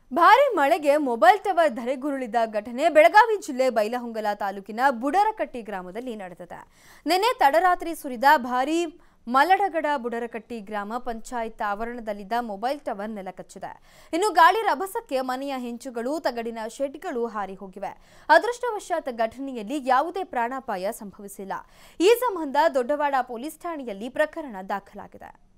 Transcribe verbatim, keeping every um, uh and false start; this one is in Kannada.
ಭಾರಿ ಮಳೆಗೆ ಮೊಬೈಲ್ ಟವರ್ ಧರೆಗುರುಳಿದ ಘಟನೆ ಬೆಳಗಾವಿ ಜಿಲ್ಲೆ ಬೈಲಹೊಂಗಲ ತಾಲೂಕಿನ ಬುಡರಕಟ್ಟಿ ಗ್ರಾಮದಲ್ಲಿ ನಡೆದಿದೆ. ನಿನ್ನೆ ತಡರಾತ್ರಿ ಸುರಿದ ಭಾರಿ ಮಲಡಗಡ ಬುಡರಕಟ್ಟಿ ಗ್ರಾಮ ಪಂಚಾಯತ್ ಆವರಣದಲ್ಲಿದ್ದ ಮೊಬೈಲ್ ಟವರ್ ನೆಲಕಚ್ಚಿದೆ. ಇನ್ನು ಗಾಳಿ ರಭಸಕ್ಕೆ ಮನೆಯ ಹೆಂಚುಗಳು, ತಗಡಿನ ಶೆಡ್ಗಳು ಹಾರಿ ಹೋಗಿವೆ. ಅದೃಷ್ಟವಶಾತ್ ಘಟನೆಯಲ್ಲಿ ಯಾವುದೇ ಪ್ರಾಣಾಪಾಯ ಸಂಭವಿಸಿಲ್ಲ. ಈ ಸಂಬಂಧ ದೊಡ್ಡವಾಡ ಪೊಲೀಸ್ ಠಾಣೆಯಲ್ಲಿ ಪ್ರಕರಣ ದಾಖಲಾಗಿದೆ.